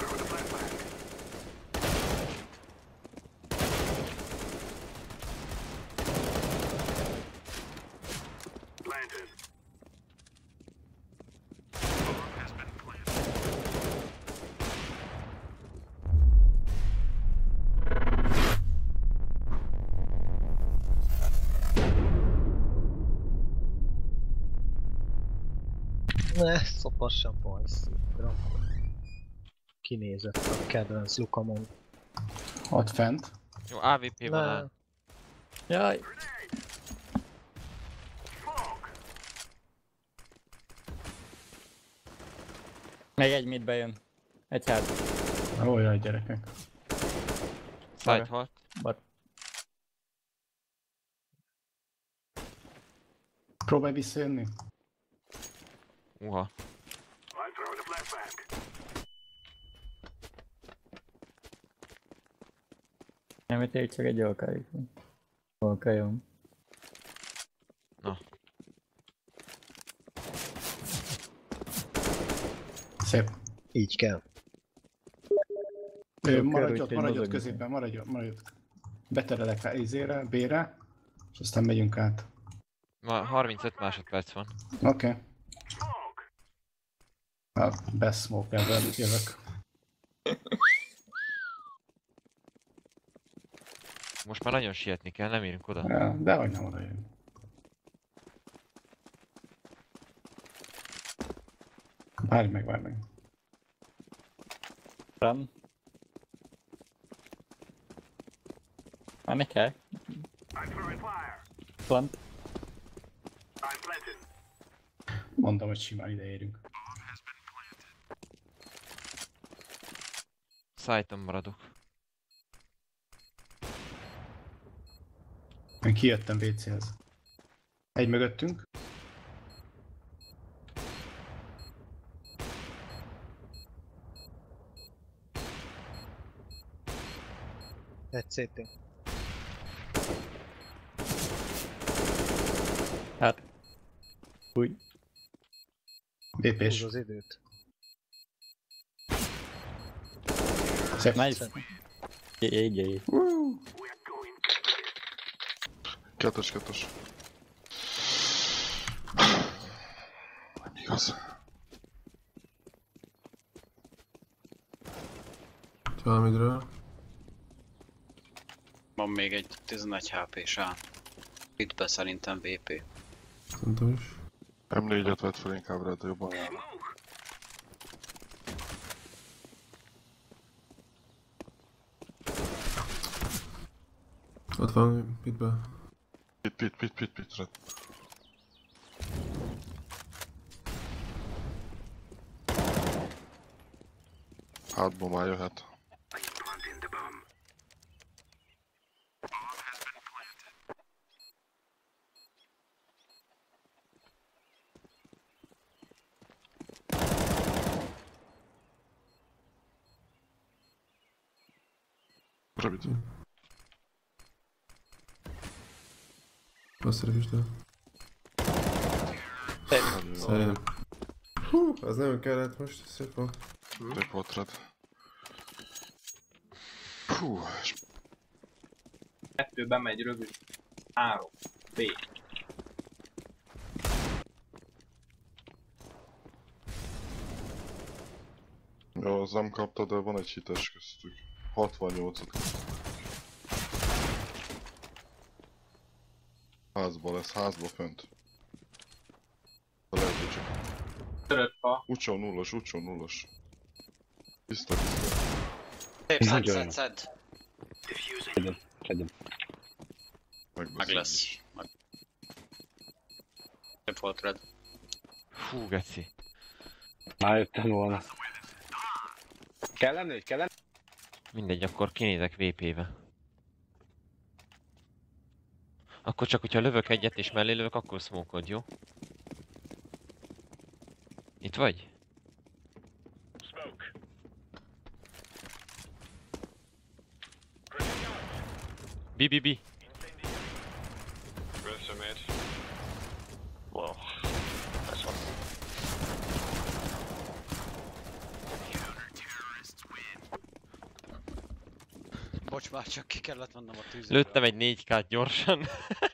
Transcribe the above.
Ne, szopassam bajszikra. Kinézett a kedvenc lukamon. Ott fent. Jó, AVP van át. Jaj! Még egy mid bejön. Egy hát. Ó, jaj, gyerekek. Side halt. Próbálj visszajönni. Uha. Nem, itt csak egy alkájuk. Alkájom. Na. Szép. Így kell. Maradj ott középen, maradj ott. Beterelek rá izére, B-re, és aztán megyünk át. Ma 35 másodperc van. Oké. A best smoke ever, jövök. Most már nagyon sietni kell, nem érünk oda. Ja, de hogy nem oda jön. Várj meg. Run. Menni kell. Plant. Mondom, hogy simán ide érünk. Site-on maradok. Én kijöttem WC-hez. Egy mögöttünk. Egy CT. Hát. Úgy. BP-s. Húz az időt. Szép. Nice. Így. Kettős. Nem igaz. Valamidről. Van még egy 11 HP-s A. Itt be szerintem VP. Szerintem is. M4-et vett fel inkább rá, de jobban jár. Ott van, pitbe. Pit, red. Hátból már jöhet. Rövid. Azt is, de... Szerintem. Hú, az nem kellett most, szép van. Szép volt red. Hú, és... 2 bemegy rövid. 3. B. Jó, az nem kapta, de van egy hites köztük. 68-at kapta. Házba lesz, házba fönt. De lehet, hogy csak... Törött a... Ucsó nullos. Biztos. Szép, szed. Fedjem. Meg lesz. Szép volt red. Fú, geci. Már jöttem volna. Kell lenni? Mindegy, akkor kinézek VP-be. Akkor csak, hogyha lövök egyet és mellé lövök, akkor smoke-od, jó? Itt vagy? B. Wow. Nice one. Bocs, már csak ki kellett vennem a tűzről. Lőttem egy 4K-t gyorsan.